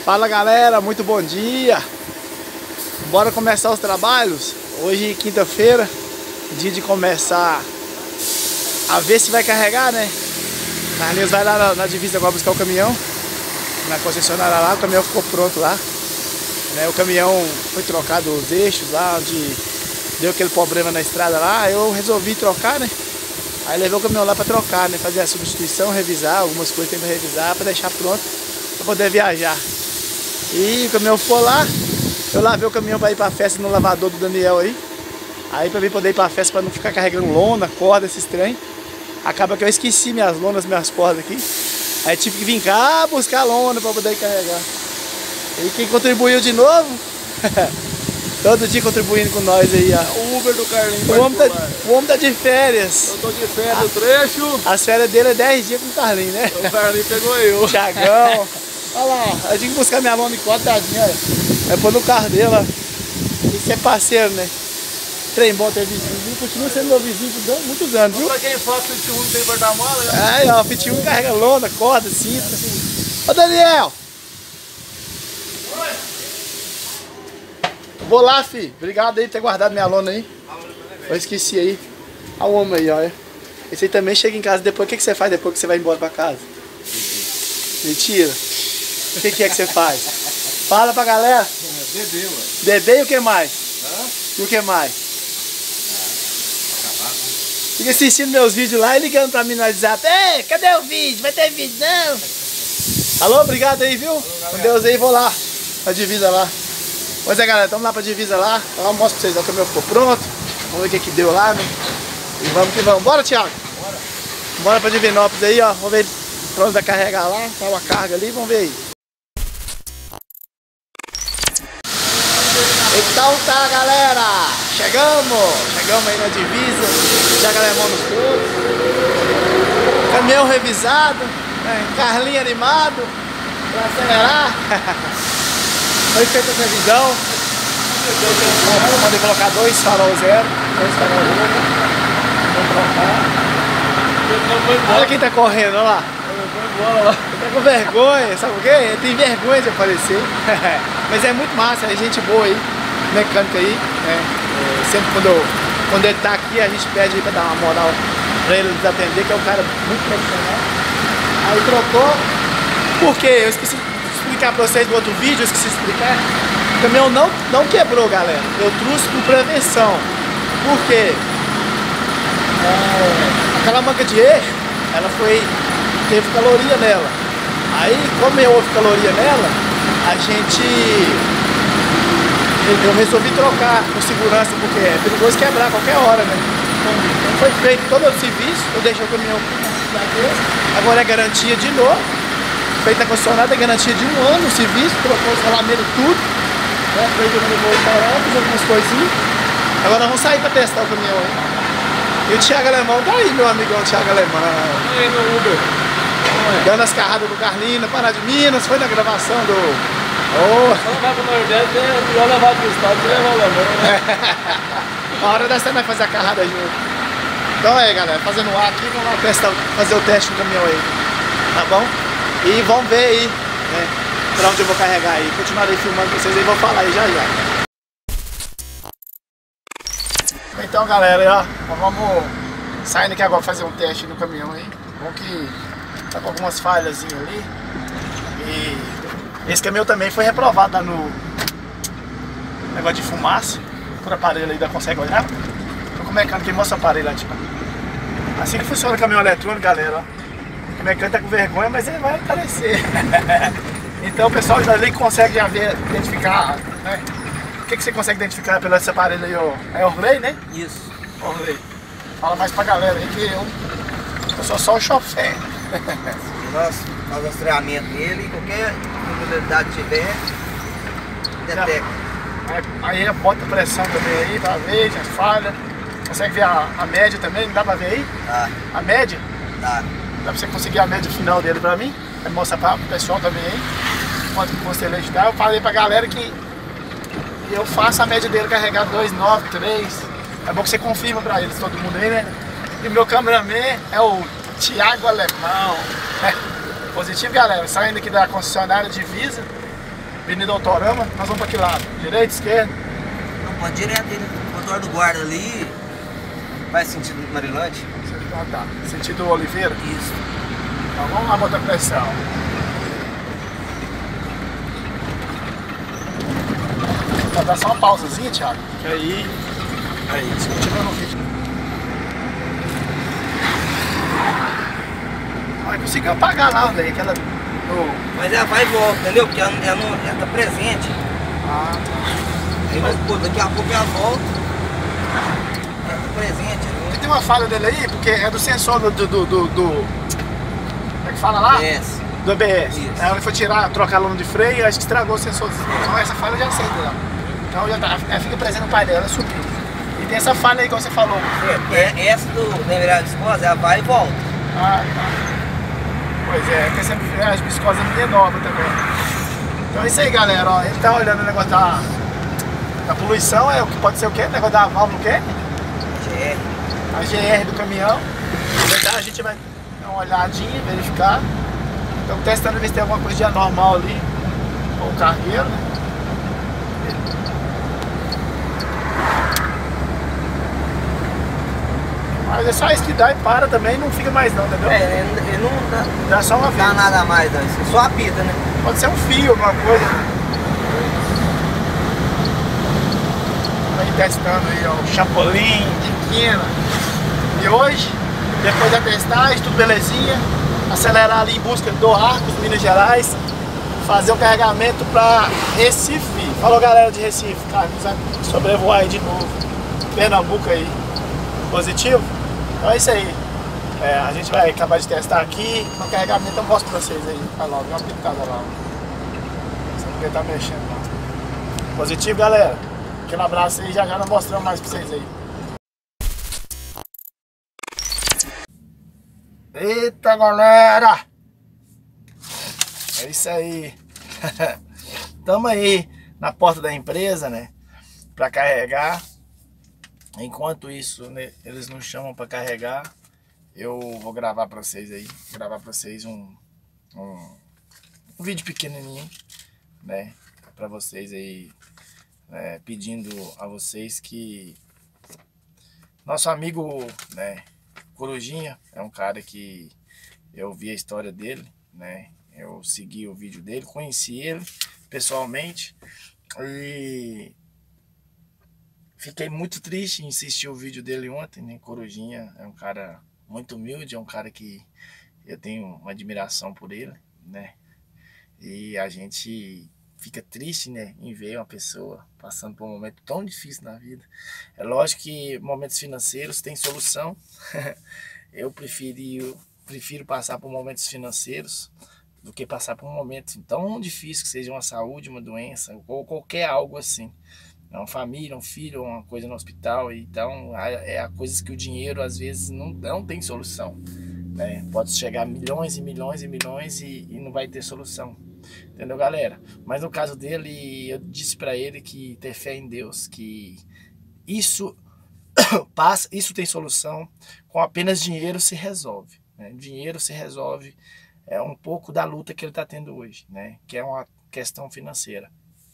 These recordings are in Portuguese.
Fala galera, muito bom dia. Bora começar os trabalhos. Hoje quinta-feira, dia de começar a ver se vai carregar, né? Carlinhos vai lá na divisa agora buscar o caminhão, na concessionária lá. O caminhão ficou pronto lá, né? O caminhão foi trocado os eixos lá, onde deu aquele problema na estrada lá. Eu resolvi trocar, né? Aí levei o caminhão lá para trocar, né? Fazer a substituição, revisar algumas coisas que tem para revisar, para deixar pronto para poder viajar. E o caminhão ficou lá. Eu lavei o caminhão para ir para a festa no lavador do Daniel aí. Aí para mim poder ir para a festa, para não ficar carregando lona, corda, esses trem. Acaba que eu esqueci minhas lonas, minhas cordas aqui. Aí tive que vir cá buscar a lona para poder carregar. E quem contribuiu de novo? Todo dia contribuindo com nós aí, ó. O Uber do Carlinhos. O homem tá de férias. Eu tô de férias do trecho. As férias dele é 10 dias com o Carlinhos, né? O Carlinhos pegou eu. Thiagão. Olha lá, eu tinha que buscar minha lona em quatro, tadinha, olha. Vai pôr no carro dele, ó. Isso é parceiro, né? Trem bom ter vizinho. Continua sendo meu vizinho por muitos anos, viu? Pra quem fala que o Fit1 não tem porta-mala, né? Aí, ó, o Fit1 carrega lona, corda, cinta. Ô, Daniel! Oi! Vou lá, fi. Obrigado aí por ter guardado minha lona aí. Eu esqueci aí. Olha o homem aí, ó. Esse aí também chega em casa depois. O que você faz depois que você vai embora pra casa? Mentira. O que é que você faz? Fala pra galera. Beber, ué. Beber e o que mais? Hã? E o que mais? Fica assistindo meus vídeos lá e ligando pra mim no WhatsApp. Ei, cadê o vídeo? Vai ter vídeo não? Alô, obrigado aí, viu? Com Deus aí, vou lá. A divisa lá. Pois é, galera, estamos lá pra divisa lá. Então, eu mostro pra vocês, ó, o caminhão ficou pronto. Vamos ver o que deu lá, né? E vamos que vamos. Bora, Thiago? Bora. Bora pra Divinópolis aí, ó. Vamos ver pra onde vai carregar lá. Tá uma carga ali, vamos ver aí. Então tá, galera. Chegamos aí na divisa. Thiago Alemão nos pontos. Caminhão revisado. Né? Carlinhos animado. Pra acelerar. Foi feita a revisão. Eu mandei colocar 2 farol zero. 2 farol zero. Vou trocar. Olha quem tá correndo, olha lá. Ele tá com vergonha, sabe por quê? Ele tem vergonha de aparecer. Mas é muito massa, é gente boa aí, mecânica aí. Né? Sempre quando ele tá aqui, a gente pede aí pra dar uma moral pra ele nos atender, que é um cara muito profissional. Aí trocou. Por quê? Eu esqueci de explicar pra vocês no outro vídeo, eu esqueci de explicar. O caminhão não quebrou, galera. Eu trouxe com prevenção. Por quê? Aquela manca de eixo, ela teve caloria nela. Aí, como houve caloria nela, eu resolvi trocar com segurança, porque é perigoso quebrar a qualquer hora, né? Então foi feito todo o serviço, eu deixei o caminhão agora é garantia de novo. Feita a concessionária, é garantia de 1 ano o serviço, trocou os rolamentos tudo. Né? Foi jogando bolo parado, fiz algumas coisinhas. Agora nós vamos sair para testar o caminhão aí. E o Thiago Alemão tá aí, meu amigão Thiago Alemão. Aí no Uber. Dando as carradas do Carlinhos, na Pará de Minas, foi na gravação do... Quando vai pro Nordeste, é melhor levar pro estado que levar o Alemão, né? A hora dessa nós fazer a carrada junto. Então aí, galera, fazendo o ar aqui, vamos lá testar, fazer o teste do caminhão aí. Tá bom? E vamos ver aí, né, pra onde eu vou carregar aí. Continuarei filmando pra vocês aí, vou falar aí já já. Então, galera, aí, ó, vamos saindo aqui agora fazer um teste no caminhão aí. Bom que tá com algumas falhas ali. E esse caminhão também foi reprovado lá no negócio de fumaça. Por aparelho aí, consegue olhar? Tô com o mecânico que mostra o aparelho lá, tipo. Assim que funciona o caminhão eletrônico, galera, ó. O mecânico tá com vergonha, mas ele vai aparecer. Então o pessoal dali consegue já ver, identificar, né? O que você consegue identificar pelo esse aparelho aí, ó? É Orley, né? Isso. Orley. Fala mais pra galera aí que eu sou só o chofer. Nós fazemos rastreamento nele, qualquer probabilidade que tiver, detecta. Aí bota pressão também aí pra ver, já falha. Consegue ver a média também, não dá pra ver aí? Tá. A média? Tá. Dá pra você conseguir a média final dele pra mim? Vai mostrar para o pessoal também aí. Quanto que você dá. Eu falei pra galera que eu faço a média dele carregar 2,93. É bom que você confirma pra eles, todo mundo aí, né? E o meu cameraman é o Thiago Alemão. Positivo, galera. Saindo aqui da concessionária Divisa. Avenida Autorama, nós vamos pra que lado? Direita, esquerda? Não, pode direto aí, no motor do guarda ali. Vai sentido Marilante? Ah, tá. Sentido Oliveira? Isso. Então vamos lá botar pressão. Vai dar só uma pausazinha, Thiago. Que aí continua no vídeo. Mas conseguiu apagar lá, velho, aquela... Mas ela vai e volta, entendeu? Porque ela tá presente. Ah, Aí, mas, pô, daqui a pouco ela volta. Ela tá presente ali. tem uma falha dele aí, porque é do sensor do como é que fala lá? ABS. Do ABS. Isso. Aí ele foi trocar a lona de freio e acho que estragou o sensor. Então essa falha já aceita lá. Então já tá, ela fica presente no painel, ela subiu. E tem essa falha aí que você falou. Essa do embreagem viscosa, ela vai e volta. Ah, tá. Pois é, porque essa embreagem viscosa é nova também. Então é isso aí, galera. Ó, ele tá olhando o negócio da poluição, é o que pode ser o quê? O negócio da válvula, o quê? GR. A GR do caminhão. Então a gente vai dar uma olhadinha, verificar. Estamos testando ver se tem alguma coisa de anormal ali com o cargueiro, né? Mas é só isso que dá e para também, não fica mais não, entendeu? Ele não Dá só uma dá vez. nada a mais, não. Isso só apita, né? Pode ser um fio, alguma coisa. Aí testando aí, ó, o Chapolin, Tiquina. E hoje, depois da testagem, tudo belezinha, acelerar ali em busca do Arcos, Minas Gerais, fazer um carregamento para Recife. Falou, galera de Recife, cara, vamos sobrevoar aí de novo. Pernambuco aí, positivo. Então é isso aí. A gente vai acabar de testar aqui no carregamento, eu mostro pra vocês aí. Olha lá, deu uma pitada lá. Você não tá mexendo lá. Positivo, galera. Aquele abraço aí, já não mostramos mais pra vocês aí. Eita, galera! É isso aí. Tamo aí na porta da empresa, né? Pra carregar. Enquanto isso, né, eles nos chamam pra carregar. Eu vou gravar pra vocês aí. Gravar pra vocês um vídeo pequenininho, né? Pra vocês aí. Pedindo a vocês que nosso amigo, né, Corujinha é um cara que eu vi a história dele, né? Eu segui o vídeo dele, conheci ele pessoalmente e fiquei muito triste em assistir o vídeo dele ontem, né? Corujinha é um cara muito humilde, é um cara que eu tenho uma admiração por ele, né? E a gente fica triste, né, em ver uma pessoa passando por um momento tão difícil na vida. É lógico que momentos financeiros têm solução. Eu prefiro passar por momentos financeiros do que passar por um momento tão difícil que seja uma saúde, uma doença ou qualquer algo assim. Uma família, um filho, uma coisa no hospital. Então, é coisas que o dinheiro às vezes não tem solução, né? Pode chegar a milhões e milhões e milhões e não vai ter solução. Entendeu, galera? Mas no caso dele, eu disse pra ele que ter fé em Deus, que isso passa, isso tem solução, com apenas dinheiro se resolve, né? Dinheiro se resolve, é um pouco da luta que ele está tendo hoje, né? Que é uma questão financeira.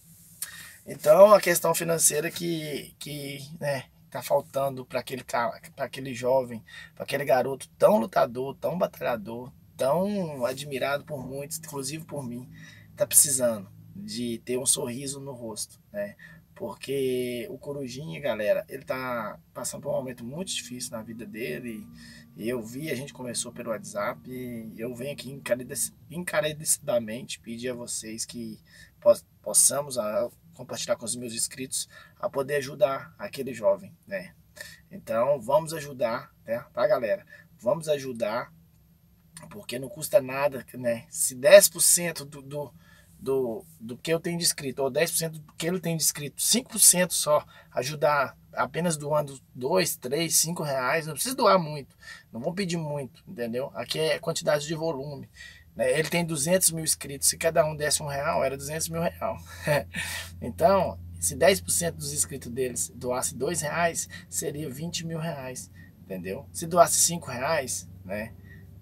Então, a questão financeira que né, tá faltando para aquele jovem, para aquele garoto tão lutador, tão batalhador, tão admirado por muitos, inclusive por mim, tá precisando de ter um sorriso no rosto, né? Porque o Corujinha, galera, ele tá passando por um momento muito difícil na vida dele. E eu vi, a gente começou pelo WhatsApp, e eu venho aqui encarecidamente pedir a vocês que possamos compartilhar com os meus inscritos a poder ajudar aquele jovem, né? Então, vamos ajudar, né? Tá, galera? Vamos ajudar, porque não custa nada, né? Se 10% do que eu tenho de inscrito, ou 10% do que ele tem de inscrito, 5% só, ajudar, apenas doando 2, 3, 5 reais, não precisa doar muito, não vou pedir muito, entendeu? Aqui é quantidade de volume, né? Ele tem 200 mil inscritos, se cada um desse R$1, era 200 mil reais. Então, se 10% dos inscritos deles doasse R$2, seria 20 mil reais, entendeu? Se doasse R$5, né?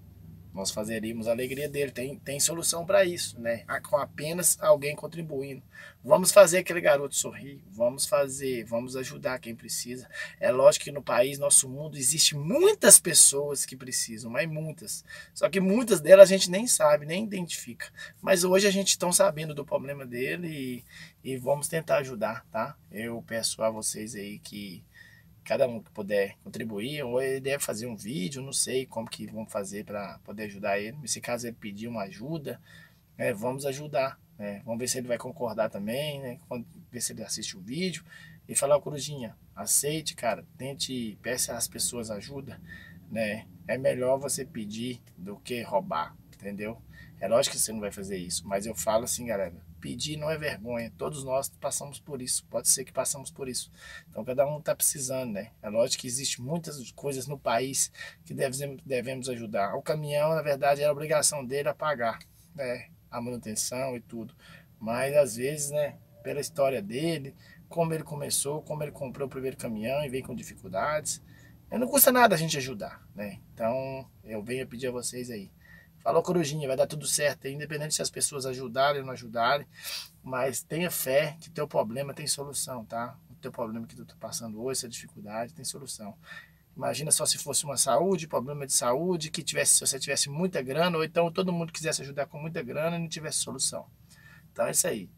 nós fazeríamos a alegria dele. Tem solução para isso, né? Com apenas alguém contribuindo. Vamos fazer aquele garoto sorrir, vamos ajudar quem precisa. É lógico que no país, nosso mundo, existe muitas pessoas que precisam, mas muitas. Só que muitas delas a gente nem sabe, nem identifica. Mas hoje a gente está sabendo do problema dele e vamos tentar ajudar, tá? Eu peço a vocês aí que cada um que puder contribuir, ou ele deve fazer um vídeo, não sei como que vão fazer para poder ajudar ele. Se caso ele pedir uma ajuda, vamos ajudar, né? Vamos ver se ele vai concordar também, né? Ver se ele assiste o vídeo e falar, Corujinha, aceite, cara, peça às pessoas ajuda, né? É melhor você pedir do que roubar, entendeu? É lógico que você não vai fazer isso, mas eu falo assim, galera, pedir não é vergonha, todos nós passamos por isso, pode ser que passamos por isso, então cada um está precisando, né? É lógico que existe muitas coisas no país que devemos ajudar. O caminhão, na verdade, era a obrigação dele a pagar, né? A manutenção e tudo, mas às vezes, né, pela história dele, como ele começou, como ele comprou o primeiro caminhão e veio com dificuldades, não custa nada a gente ajudar, né? Então eu venho pedir a vocês aí, falou, Corujinha, vai dar tudo certo, independente se as pessoas ajudarem ou não ajudarem, mas tenha fé que teu problema tem solução, tá? O teu problema que tu tá passando hoje, essa dificuldade, tem solução. Imagina só se fosse uma saúde, problema de saúde, se você tivesse muita grana, ou então todo mundo quisesse ajudar com muita grana e não tivesse solução. Então é isso aí.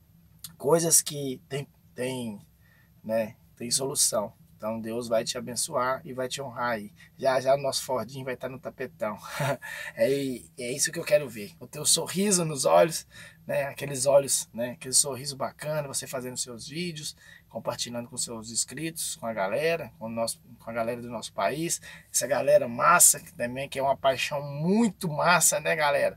Coisas que tem solução. Então Deus vai te abençoar e vai te honrar aí. Já o nosso Fordinho vai estar no tapetão. É isso que eu quero ver. O teu sorriso nos olhos, né? Aqueles olhos, né? Aquele sorriso bacana, você fazendo seus vídeos, compartilhando com seus inscritos, com a galera, com a galera do nosso país. Essa galera massa, também, que é uma paixão muito massa, né, galera?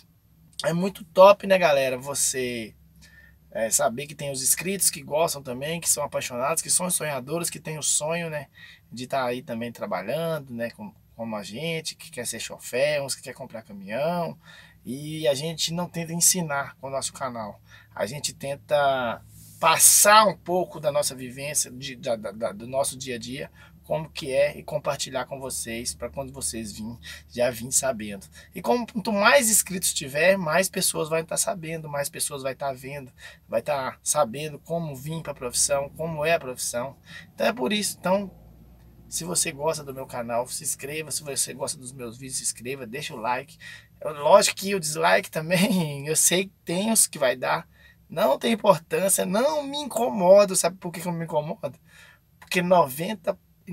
É muito top, né, galera? Você... saber que tem os inscritos que gostam também, que são apaixonados, que são sonhadores, que tem o sonho, né, de estar aí também trabalhando, né, como a gente, que quer ser chofer, uns que quer comprar caminhão, e a gente não tenta ensinar com o nosso canal, a gente tenta passar um pouco da nossa vivência, do nosso dia a dia, como que é, e compartilhar com vocês, para quando vocês já virem sabendo. E quanto mais inscritos tiver, mais pessoas vão estar sabendo, mais pessoas vão estar vendo, vai estar sabendo como vir para a profissão, como é a profissão. Então é por isso. Então, se você gosta do meu canal, se inscreva. Se você gosta dos meus vídeos, se inscreva, deixa o like. Lógico que o dislike também, eu sei que tem os que vai dar, não tem importância, não me incomodo. Sabe por que eu me incomodo? Porque 99%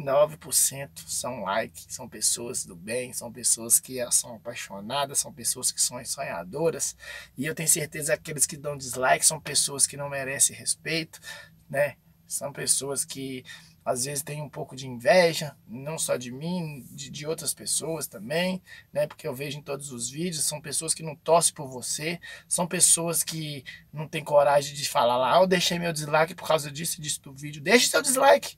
são like, são pessoas do bem, são pessoas que são apaixonadas, são pessoas que são sonhadoras, e eu tenho certeza que aqueles que dão dislike são pessoas que não merecem respeito, né? São pessoas que às vezes têm um pouco de inveja, não só de mim, de outras pessoas também, né? Porque eu vejo em todos os vídeos, são pessoas que não torcem por você, são pessoas que não têm coragem de falar lá, eu deixei meu dislike por causa disso e disso do vídeo. Deixe seu dislike,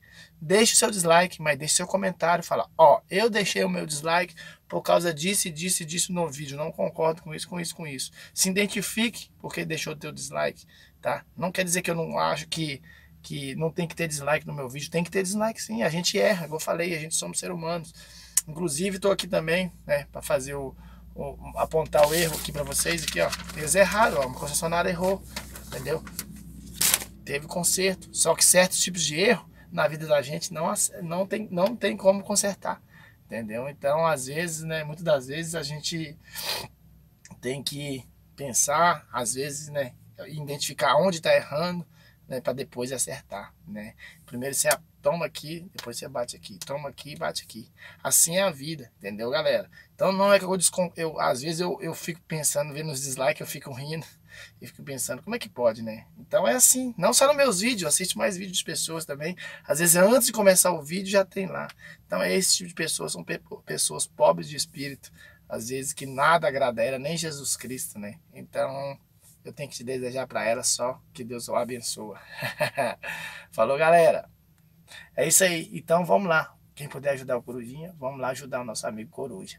mas deixe seu comentário, fala, ó, eu deixei o meu dislike por causa disso e disso e disso no vídeo, não concordo com isso. Se identifique porque deixou o teu dislike, tá? Não quer dizer que eu não acho que não tem que ter dislike no meu vídeo, tem que ter dislike sim, a gente erra, como eu falei, a gente somos seres humanos. Inclusive estou aqui também, né, para fazer apontar o erro aqui para vocês, aqui ó, eles erraram, ó, uma concessionária errou, entendeu? Teve conserto, só que certos tipos de erro na vida da gente não tem como consertar, entendeu? Então às vezes, né, muitas das vezes a gente tem que pensar, às vezes, né, identificar onde está errando, né, para depois acertar, né? Primeiro você toma aqui, depois você bate aqui, toma aqui, bate aqui. Assim é a vida, entendeu, galera? Então não é que às vezes eu fico pensando, vendo os dislikes, eu fico rindo e fico pensando, como é que pode, né? Então é assim, não só nos meus vídeos, eu assisto mais vídeos de pessoas também. Às vezes antes de começar o vídeo já tem lá. Então esse tipo de pessoas são pessoas pobres de espírito, às vezes que nada agrada a ela, nem Jesus Cristo, né? Então eu tenho que te desejar para ela só que Deus o abençoe. Falou, galera? É isso aí. Então vamos lá. Quem puder ajudar o Corujinha, vamos lá ajudar o nosso amigo Coruja.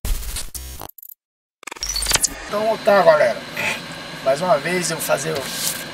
Então tá, galera. Mais uma vez eu vou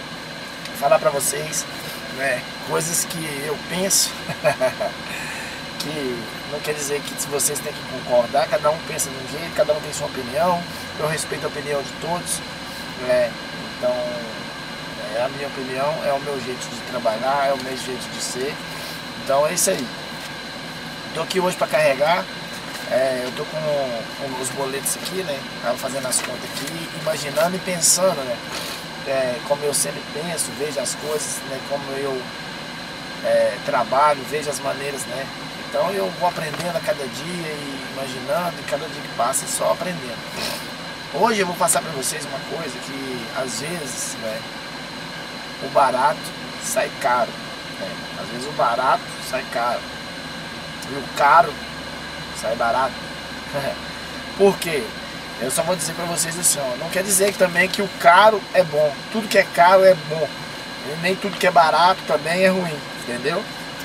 falar para vocês, né, coisas que eu penso que não quer dizer que vocês têm que concordar, cada um pensa de um jeito, cada um tem sua opinião, eu respeito a opinião de todos, né? Então, é a minha opinião, é o meu jeito de trabalhar, é o meu jeito de ser, então é isso aí. Tô aqui hoje para carregar, eu tô com os boletos aqui, né? Tava fazendo as contas aqui, imaginando e pensando, né? Como eu sempre penso, vejo as coisas, né? Como eu trabalho, vejo as maneiras, né? Então eu vou aprendendo a cada dia e imaginando, e cada dia que passa é só aprendendo. Hoje eu vou passar para vocês uma coisa que às vezes, né, o barato sai caro, né? Às vezes o barato sai caro e o caro sai barato. Por quê? Eu só vou dizer para vocês assim, ó, não quer dizer também que o caro é bom, tudo que é caro é bom, e nem tudo que é barato também é ruim, entendeu?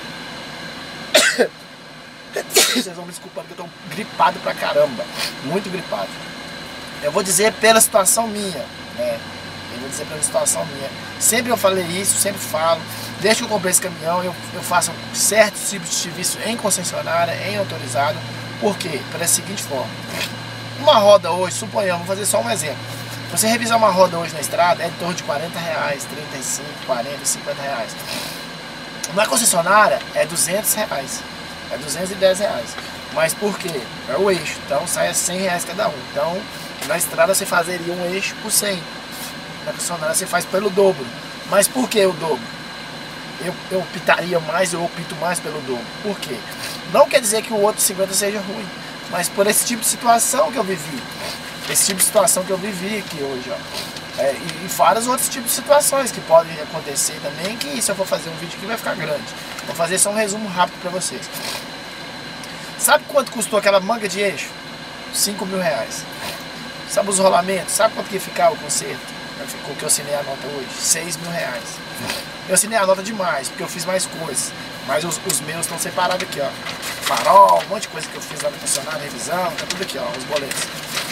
Vocês vão me desculpar porque eu tô gripado pra caramba, muito gripado. Eu vou dizer pela situação minha, né? Eu vou dizer pela situação minha. Sempre eu falei isso, sempre falo. Desde que eu comprei esse caminhão, eu faço certos tipos de serviço em concessionária, em autorizado. Por quê? Pela seguinte forma. Uma roda hoje, suponhamos, vou fazer só um exemplo. Você revisar uma roda hoje na estrada é em torno de R$40, 35, 40, 50 reais. Na concessionária é R$200, é R$210. Mas por quê? É o eixo, então sai a R$100 cada um. Então, na estrada você fazeria um eixo por 100. Na concessionária você faz pelo dobro. Mas por que o dobro? Eu optaria mais, eu opto mais pelo dobro. Por quê? Não quer dizer que o outro 50 seja ruim, mas por esse tipo de situação que eu vivi. Esse tipo de situação que eu vivi aqui hoje, ó. E vários outros tipos de situações que podem acontecer também, que se eu for fazer um vídeo aqui vai ficar grande. Vou fazer só um resumo rápido para vocês. Sabe quanto custou aquela manga de eixo? R$5.000. Sabe os rolamentos? Sabe quanto que ia ficar o conserto? Ficou que eu assinei a nota hoje? R$6.000. Eu assinei a nota demais, porque eu fiz mais coisas. Mas os meus estão separados aqui, ó. Farol, um monte de coisa que eu fiz lá no funcionário, revisão, tá tudo aqui, ó, os boletos.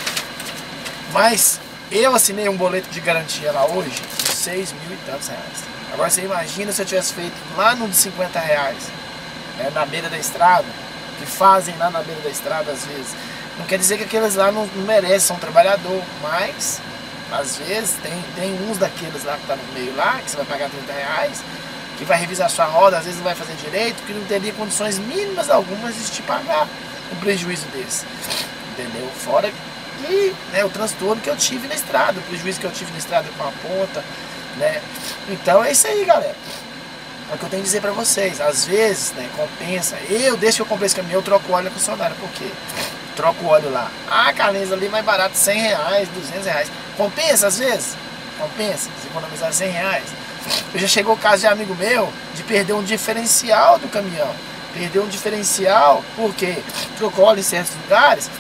Mas eu assinei um boleto de garantia lá hoje de R$6.000 e tantos. Agora você imagina se eu tivesse feito lá no de R$50, né, na beira da estrada, que fazem lá na beira da estrada às vezes. Não quer dizer que aqueles lá não merecem, são trabalhador, mas às vezes tem uns daqueles lá que tá no meio lá, que você vai pagar R$30, que vai revisar a sua roda, às vezes não vai fazer direito, que não teria condições mínimas algumas de te pagar um prejuízo desse, entendeu? Fora que, né, o transtorno que eu tive na estrada, o prejuízo que eu tive na estrada com a ponta, né? Então é isso aí, galera. É o que eu tenho que dizer pra vocês. Às vezes, né, compensa. Desde que eu comprei esse caminhão, eu troco óleo na concessionária. Por quê? Troco o óleo lá. Ah, Carlinhos, ali mais barato, R$100, R$200. Compensa às vezes? Compensa, se economizar R$100. Eu já chegou o caso de amigo meu de perder um diferencial do caminhão. Perdeu um diferencial porque trocou óleo em certos lugares.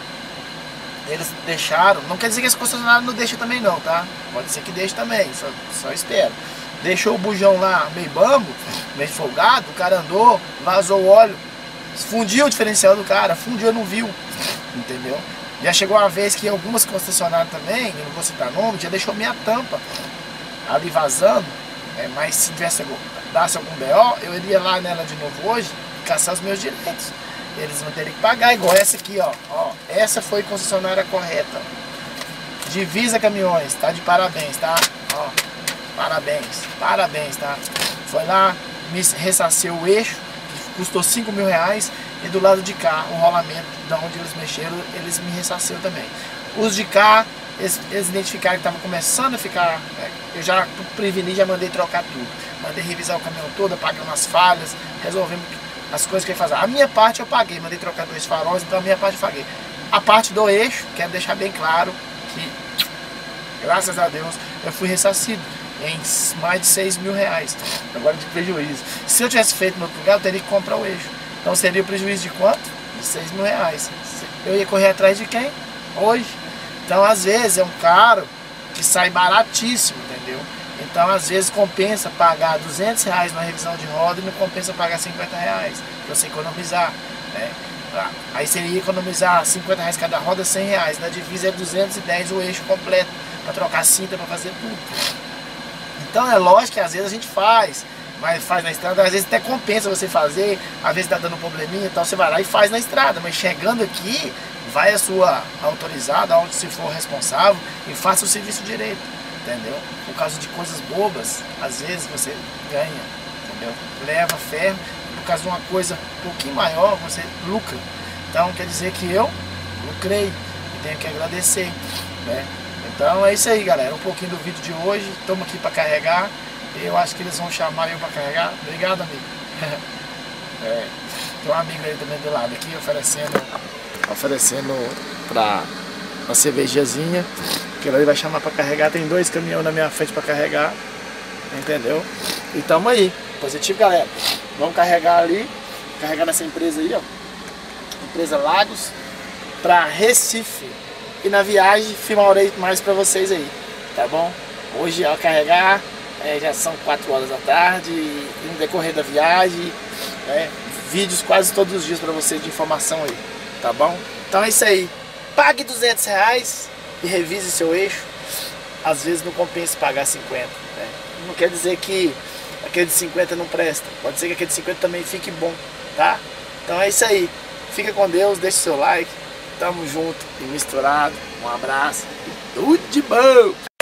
Eles deixaram, não quer dizer que esse concessionário não deixa também não, tá? Pode ser que deixe também, só espero. Deixou o bujão lá meio bambo, meio folgado, o cara andou, vazou o óleo, fundiu o diferencial do cara, fundiu e não viu, entendeu? Já chegou uma vez que algumas concessionárias também, eu não vou citar nome, já deixou minha tampa ali vazando, mas se dasse algum BO, eu iria lá nela de novo hoje e caçar os meus direitos. Eles vão ter que pagar, igual essa aqui, ó. Essa foi concessionária correta. Divisa Caminhões, tá de parabéns, tá? Ó, parabéns, tá? Foi lá, me ressarceu o eixo, que custou R$5.000, e do lado de cá, o rolamento, da onde eles mexeram, eles me ressarceu também. Os de cá, eles identificaram que estavam começando a ficar, eu já preveni, já mandei trocar tudo. Mandei revisar o caminhão todo, apagando as falhas, resolvemos as coisas que eu ia fazer. A minha parte eu paguei, mandei trocar 2 faróis, então a minha parte eu paguei. A parte do eixo, quero deixar bem claro que, graças a Deus, eu fui ressarcido em mais de R$6.000, agora de prejuízo. Se eu tivesse feito no outro lugar, eu teria que comprar o eixo. Então seria o prejuízo de quanto? De R$6.000. Eu ia correr atrás de quem? Hoje. Então às vezes é um caro que sai baratíssimo, entendeu? Então às vezes compensa pagar R$200 na revisão de roda e não compensa pagar R$50, para você economizar, né? Aí seria economizar R$50 cada roda, R$100. Na divisa é 210 o eixo completo, para trocar cinta, para fazer tudo. Então é lógico que às vezes a gente faz, faz na estrada, às vezes até compensa você fazer, às vezes tá dando probleminha e tal, você vai lá e faz na estrada, mas chegando aqui, vai a sua autorizada, onde se for responsável, e faça o serviço direito, entendeu? Por causa de coisas bobas, às vezes você ganha, entendeu? Leva ferro, por causa de uma coisa um pouquinho maior, você lucra. Então quer dizer que eu lucrei e tenho que agradecer, né? Então é isso aí, galera, um pouquinho do vídeo de hoje, estamos aqui para carregar. Eu acho que eles vão chamar eu para carregar. Obrigado, amigo. Tem um amigo aí também do lado aqui oferecendo para uma cervejazinha, que ele vai chamar para carregar. Tem 2 caminhões na minha frente para carregar, entendeu? E tamo aí, positivo, galera. Vamos carregar ali, carregar nessa empresa aí, ó, empresa Lagos, para Recife. E na viagem filmarei mais para vocês aí, tá bom? Hoje ao carregar, já são 4 horas da tarde, e no decorrer da viagem, vídeos quase todos os dias para vocês de informação aí, tá bom? Então é isso aí, pague R$200 e revise seu eixo. Às vezes não compensa pagar 50, né? Não quer dizer que aquele de 50 não presta, pode ser que aquele de 50 também fique bom, tá? Então é isso aí, fica com Deus, deixe seu like, tamo junto e misturado, um abraço, tudo de bom!